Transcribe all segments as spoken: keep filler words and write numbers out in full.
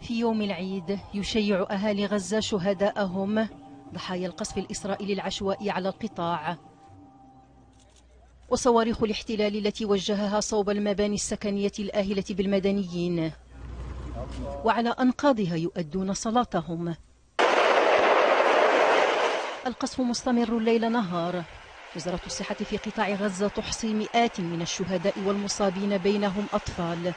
في يوم العيد يشيع أهالي غزة شهداءهم ضحايا القصف الإسرائيلي العشوائي على القطاع، وصواريخ الاحتلال التي وجهها صوب المباني السكنية الآهلة بالمدنيين، وعلى أنقاضها يؤدون صلاتهم. القصف مستمر ليل نهار. وزارة الصحة في قطاع غزة تحصي مئات من الشهداء والمصابين بينهم أطفال.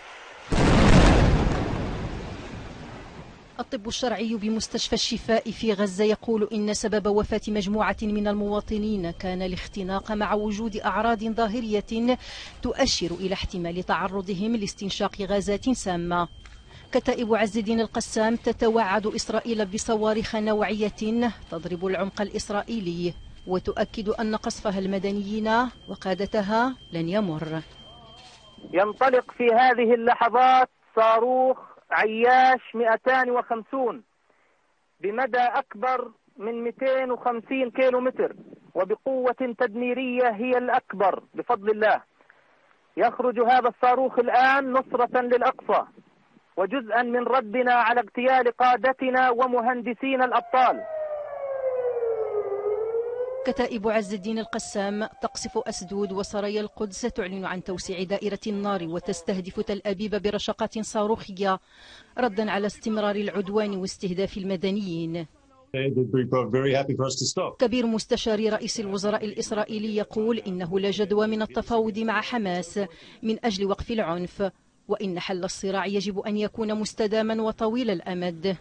الطب الشرعي بمستشفى الشفاء في غزة يقول إن سبب وفاة مجموعة من المواطنين كان الاختناق مع وجود أعراض ظاهرية تؤشر إلى احتمال تعرضهم لاستنشاق غازات سامة. كتائب عز الدين القسام تتوعد إسرائيل بصواريخ نوعية تضرب العمق الإسرائيلي، وتؤكد أن قصفها المدنيين وقادتها لن يمر. ينطلق في هذه اللحظات صاروخ عياش مئتين وخمسين بمدى أكبر من مئتين وخمسين كيلو متر وبقوة تدميرية هي الأكبر بفضل الله. يخرج هذا الصاروخ الآن نصرة للأقصى وجزءا من ردنا على اغتيال قادتنا ومهندسين الأبطال. كتائب عز الدين القسام تقصف أسدود وسرايا القدس، تعلن عن توسيع دائرة النار وتستهدف تل أبيب برشقات صاروخية ردا على استمرار العدوان واستهداف المدنيين. كبير مستشار رئيس الوزراء الإسرائيلي يقول إنه لا جدوى من التفاوض مع حماس من أجل وقف العنف، وإن حل الصراع يجب أن يكون مستداما وطويل الأمد.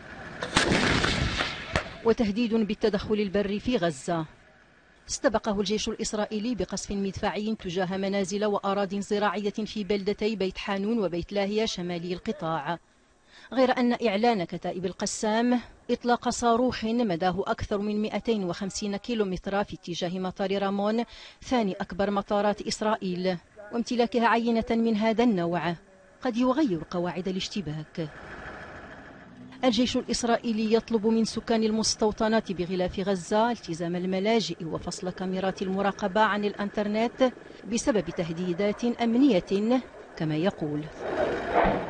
وتهديد بالتدخل البري في غزة. استبقه الجيش الإسرائيلي بقصف مدفعي تجاه منازل وأراضٍ زراعية في بلدتي بيت حانون وبيت لاهيا شمالي القطاع، غير أن إعلان كتائب القسام إطلاق صاروخ مداه أكثر من مئتين وخمسين كيلومترا في اتجاه مطار رامون ثاني أكبر مطارات إسرائيل وامتلاكها عينة من هذا النوع قد يغير قواعد الاشتباك. الجيش الإسرائيلي يطلب من سكان المستوطنات بغلاف غزة التزام الملاجئ وفصل كاميرات المراقبة عن الإنترنت بسبب تهديدات أمنية كما يقول.